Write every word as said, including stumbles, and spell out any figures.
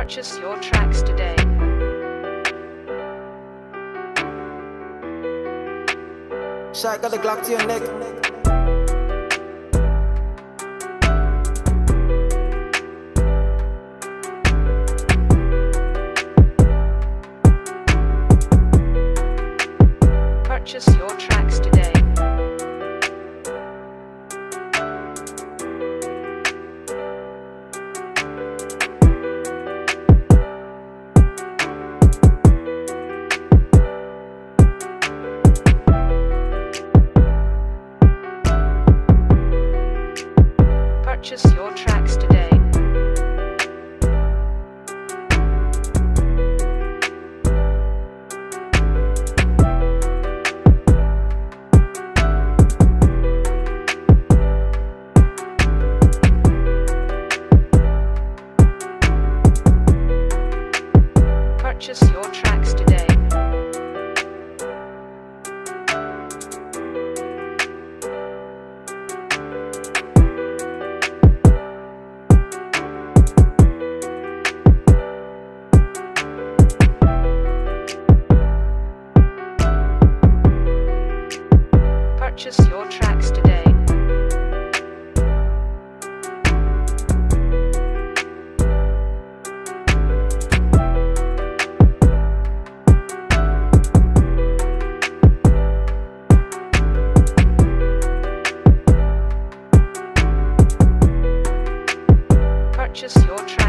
Purchase your tracks today. Shaq got the Glock to your neck. Purchase your tracks today. Purchase your tracks today. Purchase your tracks today. Purchase your tracks today. Purchase your tracks.